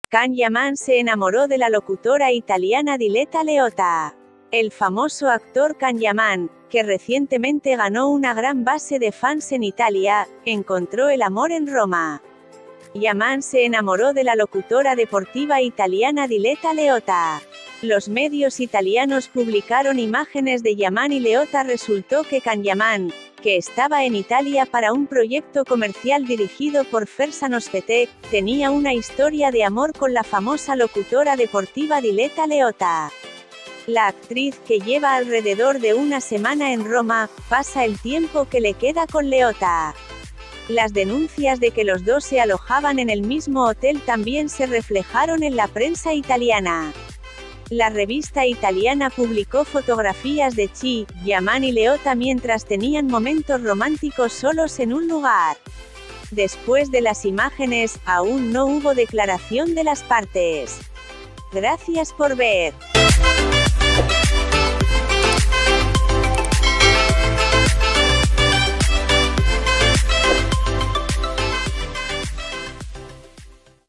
Can Yaman se enamoró de la locutora italiana Diletta Leotta. El famoso actor Can Yaman, que recientemente ganó una gran base de fans en Italia, encontró el amor en Roma. Yaman se enamoró de la locutora deportiva italiana Diletta Leotta. Los medios italianos publicaron imágenes de Yaman y Leotta. Resultó que Can Yaman, que estaba en Italia para un proyecto comercial dirigido por Ferzan Özpetek, tenía una historia de amor con la famosa locutora deportiva Diletta Leotta. La actriz, que lleva alrededor de una semana en Roma, pasa el tiempo que le queda con Leotta. Las denuncias de que los dos se alojaban en el mismo hotel también se reflejaron en la prensa italiana. La revista italiana publicó fotografías de Yaman y Leotta mientras tenían momentos románticos solos en un lugar. Después de las imágenes, aún no hubo declaración de las partes. Gracias por ver.